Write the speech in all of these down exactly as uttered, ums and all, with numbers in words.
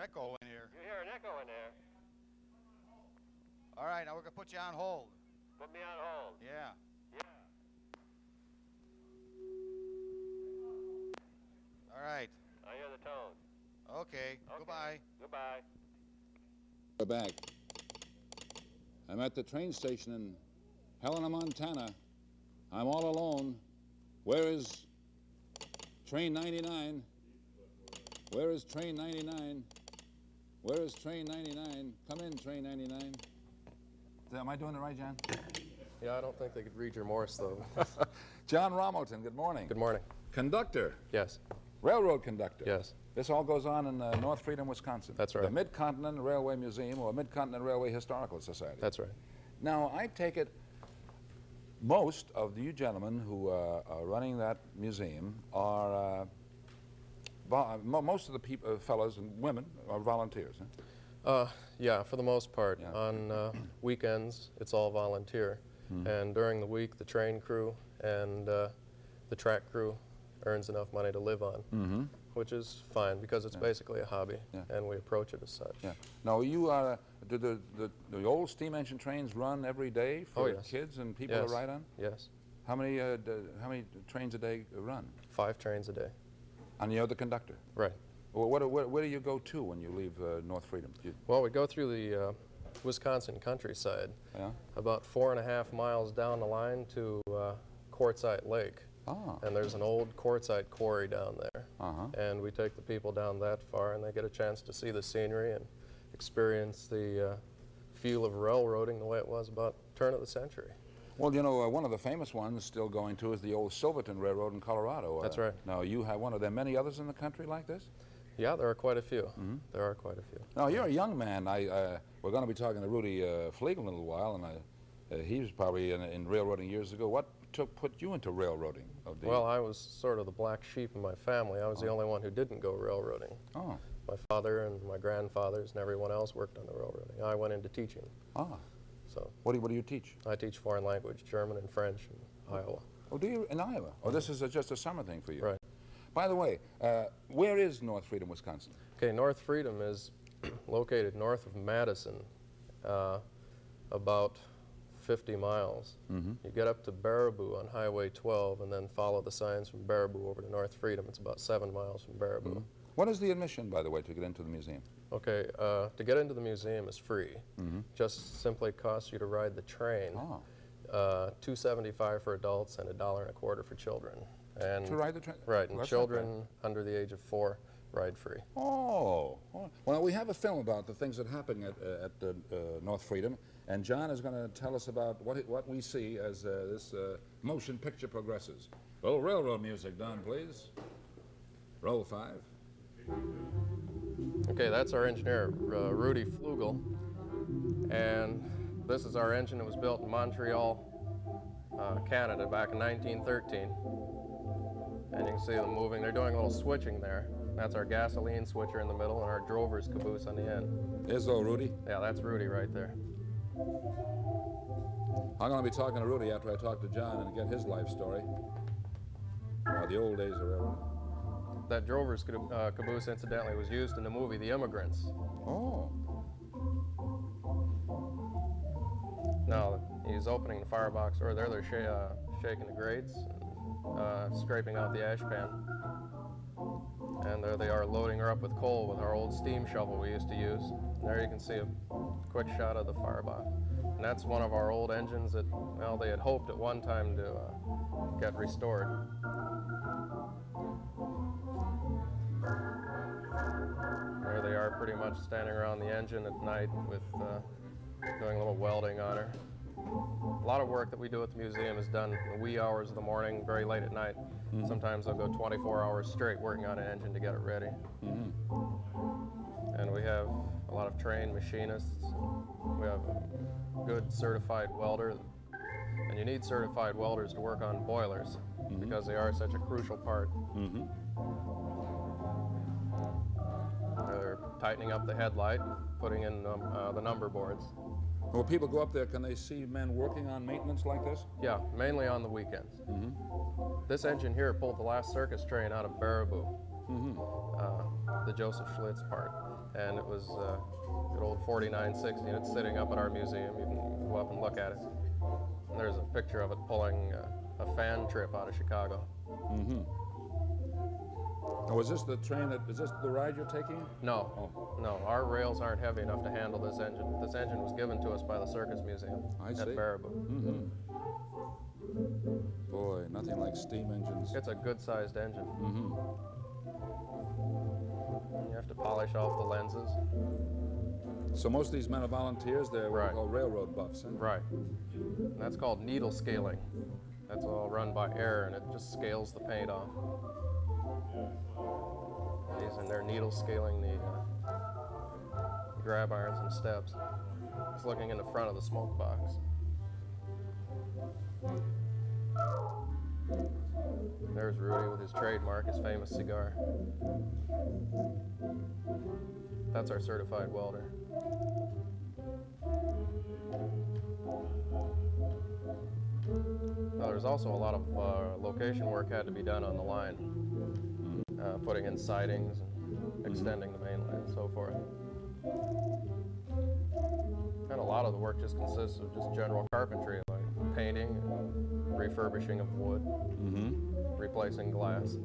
echo in here. You hear an echo in there. All right, now we're going to put you on hold. Put me on hold. Yeah. Yeah. All right. I hear the tone. Okay. Okay. Goodbye. Goodbye. We're back. I'm at the train station in Helena, Montana. I'm all alone. Where is train ninety-nine? Where is train ninety-nine? Where is train ninety-nine? Come in, train ninety-nine. Am I doing it right, John? Yeah, I don't think they could read your Morse, though. Jon Romelton, good morning. Good morning. Conductor. Yes. Railroad conductor. Yes. This all goes on in uh, North Freedom, Wisconsin. That's right. The Mid-Continent Railway Museum or Mid-Continent Railway Historical Society. That's right. Now, I take it most of you gentlemen who uh, are running that museum are, uh, vo mo most of the people, uh, fellows and women are volunteers, huh? Uh, yeah, for the most part. Yeah. On uh, weekends, it's all volunteer. Mm-hmm. And during the week, the train crew and uh, the track crew earns enough money to live on, Mm-hmm. which is fine because it's Yeah. basically a hobby, Yeah. and we approach it as such. Yeah. Now, you are, do the, the, the old steam engine trains run every day for Oh, yes. kids and people Yes. to ride on? Yes. How many, uh, d how many trains a day run? Five trains a day. And you're the conductor? Right. Well, what, where, where do you go to when you leave uh, North Freedom? You, Well, we go through the uh, Wisconsin countryside, yeah? about four and a half miles down the line to uh, Quartzsite Lake. Ah. And there's an old quartzite quarry down there. Uh-huh. And we take the people down that far, and they get a chance to see the scenery and experience the uh, feel of railroading the way it was about turn of the century. Well, you know, uh, one of the famous ones still going to is the old Silverton Railroad in Colorado. Uh, That's right. Now, you have one. Are there many others in the country like this? Yeah, there are quite a few. Mm-hmm. There are quite a few. Now, you're a young man. I, uh, we're going to be talking to Rudy uh, Flegel in a little while, and I, uh, he was probably in, in railroading years ago. What took, put you into railroading? Of the Well, I was sort of the black sheep in my family. I was the only one who didn't go railroading. Oh. My father and my grandfathers and everyone else worked on the railroading. I went into teaching. Ah. So What do, you, what do you teach? I teach foreign language, German and French in Iowa. Oh, do you? In Iowa? Oh, this is a, just a summer thing for you. Right. By the way, uh, where is North Freedom, Wisconsin? Okay, North Freedom is located north of Madison, uh, about fifty miles. Mm-hmm. You get up to Baraboo on Highway twelve and then follow the signs from Baraboo over to North Freedom. It's about seven miles from Baraboo. Mm-hmm. What is the admission, by the way, to get into the museum? Okay, uh, to get into the museum is free. Mm-hmm. Just simply costs you to ride the train. Ah. Uh, two seventy-five for adults and a dollar and a quarter for children. And To ride the train? Right, and That's not children under the age of four ride free. Oh. oh. Well, we have a film about the things that happen at, uh, at the, uh, North Freedom, and John is going to tell us about what, it, what we see as uh, this uh, motion picture progresses. A little railroad music, Don, please. Roll five. Okay, that's our engineer, uh, Rudy Flugel, and this is our engine that was built in Montreal, uh, Canada, back in nineteen thirteen. And you can see them moving. They're doing a little switching there. That's our gasoline switcher in the middle and our drover's caboose on the end. Here's old Rudy. Yeah, that's Rudy right there. I'm going to be talking to Rudy after I talk to John and get his life story. Uh, the old days of railroad. That drover's cab uh, caboose, incidentally, was used in the movie The Immigrants. Oh. Now, he's opening the firebox over there. They're sh uh, shaking the grates, uh, scraping out the ash pan. And there they are loading her up with coal with our old steam shovel we used to use. And there you can see a quick shot of the firebox. And that's one of our old engines that, well, they had hoped at one time to uh, get restored. There they are, pretty much standing around the engine at night with uh, doing a little welding on her. A lot of work that we do at the museum is done in the wee hours of the morning, very late at night. Mm-hmm. Sometimes they'll go twenty-four hours straight working on an engine to get it ready. Mm-hmm. And we have a lot of trained machinists. We have a good certified welder. And you need certified welders to work on boilers, mm-hmm. because they are such a crucial part. Mm-hmm. They're tightening up the headlight, putting in um, uh, the number boards. When people go up there, can they see men working on maintenance like this? Yeah, mainly on the weekends. Mm-hmm. This engine here pulled the last circus train out of Baraboo, Mm-hmm. uh, the Joseph Schlitz part. And it was uh, good old forty-nine sixty, and it's sitting up at our museum. You can go up and look at it. And there's a picture of it pulling uh, a fan trip out of Chicago. Mm-hmm. Oh, is this the train that, is this the ride you're taking? No, Oh. no, our rails aren't heavy enough to handle this engine. This engine was given to us by the Circus Museum I at see. Baraboo. Mm-hmm. Boy, nothing like steam engines. It's a good-sized engine. Mm-hmm. You have to polish off the lenses. So most of these men are volunteers. They're what we Right. call railroad buffs, huh? Right. And that's called needle scaling. That's all run by air, and it just scales the paint off. These and they're needle scaling the uh, grab irons and steps. It's looking in the front of the smoke box. There's Rudy with his trademark, his famous cigar. That's our certified welder. Now, there's also a lot of uh, location work had to be done on the line, uh, putting in sidings and extending the main line and so forth. And a lot of the work just consists of just general carpentry, like painting, refurbishing of wood, Mm-hmm. replacing glass.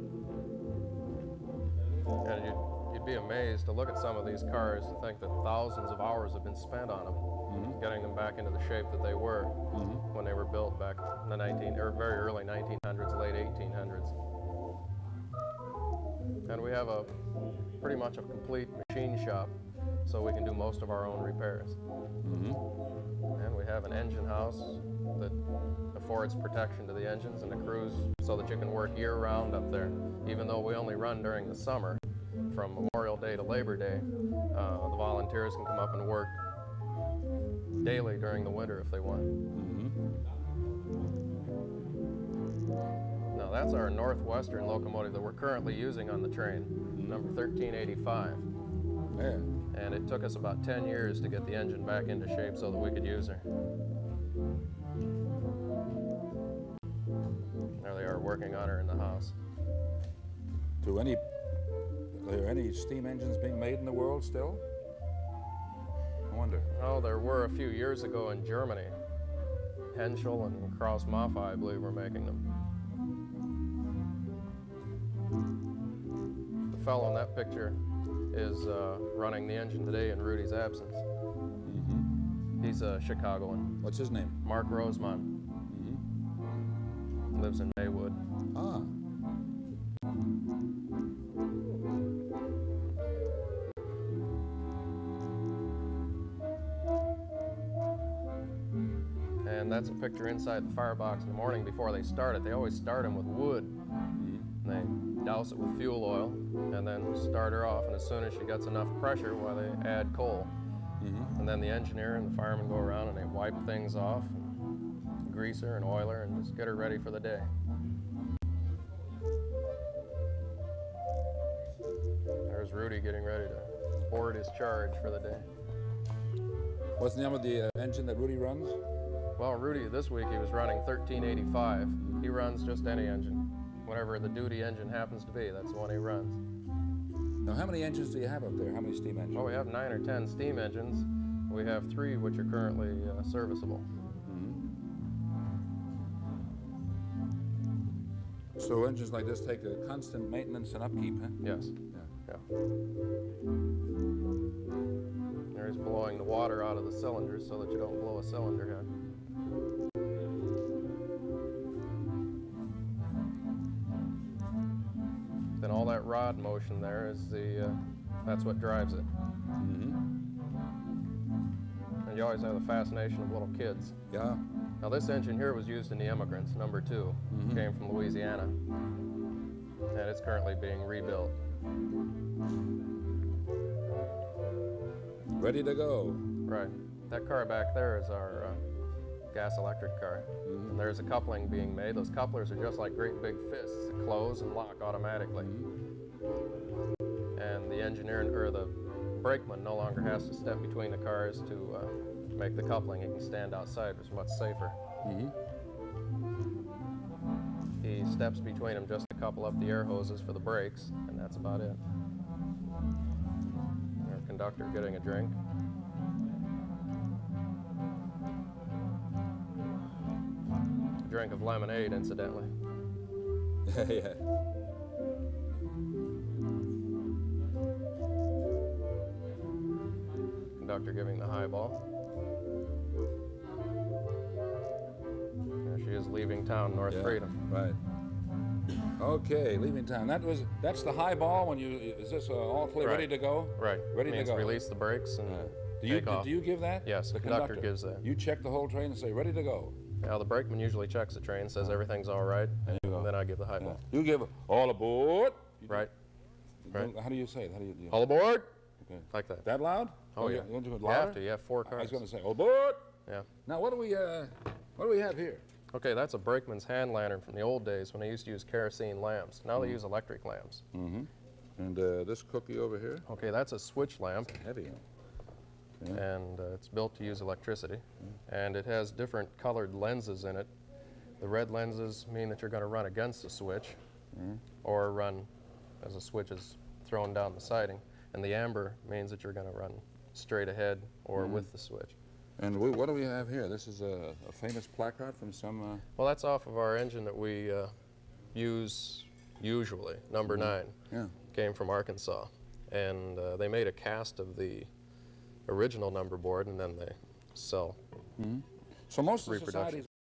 And you'd, you'd be amazed to look at some of these cars and think that thousands of hours have been spent on them, Mm-hmm. getting them back into the shape that they were Mm-hmm. when they were built back in the nineteen or very early nineteen hundreds, late eighteen hundreds. And we have a pretty much a complete machine shop, so we can do most of our own repairs. Mm-hmm. And we have an engine house that affords protection to the engines and the crews so that you can work year-round up there. Even though we only run during the summer, from Memorial Day to Labor Day, uh, the volunteers can come up and work daily during the winter if they want. Mm-hmm. Now that's our Northwestern locomotive that we're currently using on the train, number thirteen eighty-five. Yeah. And it took us about ten years to get the engine back into shape so that we could use her. There they are working on her in the house. Do any, are there any steam engines being made in the world still? I wonder. Oh, there were a few years ago in Germany. Henschel and Kraus Maffei, I believe, were making them. The fellow in that picture is uh, running the engine today in Rudy's absence. Mm-hmm. He's a Chicagoan. What's his name? Mark Rosemont. Mm-hmm. Lives in Maywood. Ah. And that's a picture inside the firebox in the morning before they start it. They always start them with wood. Mm-hmm. They douse it with fuel oil and then start her off. And as soon as she gets enough pressure, well, they add coal. Mm-hmm. And then the engineer and the fireman go around and they wipe things off, and grease her and oil her, and just get her ready for the day. There's Rudy getting ready to board his charge for the day. What's the name of the uh, engine that Rudy runs? Well, Rudy, this week he was running thirteen eighty-five. He runs just any engine. Whatever the duty engine happens to be, that's the one he runs. Now, how many engines do you have up there? How many steam engines? Well, we have nine or ten steam engines. We have three which are currently uh, serviceable. Mm-hmm. So engines like this take a constant maintenance and upkeep, huh? Yes. Yeah. Yeah. There he's blowing the water out of the cylinders so that you don't blow a cylinder head. Then all that rod motion there is the, uh, that's what drives it. Mm-hmm. And you always have the fascination of little kids. Yeah. Now this engine here was used in the Immigrants, number two. Mm-hmm. Came from Louisiana. And it's currently being rebuilt. Ready to go. Right. That car back there is our uh, gas electric car. Mm-hmm. And there's a coupling being made. Those couplers are just like great big fists that close and lock automatically. Mm-hmm. And the engineer or the brakeman no longer has to step between the cars to uh, make the coupling. He can stand outside, which is much safer. Mm-hmm. He steps between them just to couple up the air hoses for the brakes, and that's about it. Our conductor getting a drink. A drink of lemonade, incidentally. Yeah. Conductor giving the highball. There she is leaving town, North Yeah, Freedom. right. Okay, leaving town. That was that's the high ball. When you is this uh, all clear, Right. ready to go? Right. Ready Means to go. release the brakes and Uh, do you take off. do you give that? Yes, the the conductor gives that. You check the whole train and say ready to go. Now the brakeman usually checks the train, says everything's all right, There you go. and then I give the high Yeah. ball. You give all aboard. You Right. do- right. How do you say it? How do you? you All aboard. okay. Like that. That loud? Oh, you- yeah. You want to do it You louder? have to. You have four I cars. was going to say all aboard. Yeah. Now what do we uh, what do we have here? Okay, that's a brakeman's hand lantern from the old days when they used to use kerosene lamps. Now they use electric lamps. Mm-hmm. And uh, this cookie over here, Okay, that's a switch lamp, heavy. Yeah. and uh, it's built to use electricity. And it has different colored lenses in it. The red lenses mean that you're going to run against the switch, Mhm. or run as the switch is thrown down the siding. And the amber means that you're going to run straight ahead or Mhm. with the switch. And we, what do we have here? This is a, a famous placard from some. Uh, Well, that's off of our engine that we uh, use usually, number nine. yeah. Came from Arkansas. And uh, they made a cast of the original number board, and then they sell So most of the reproduction. societies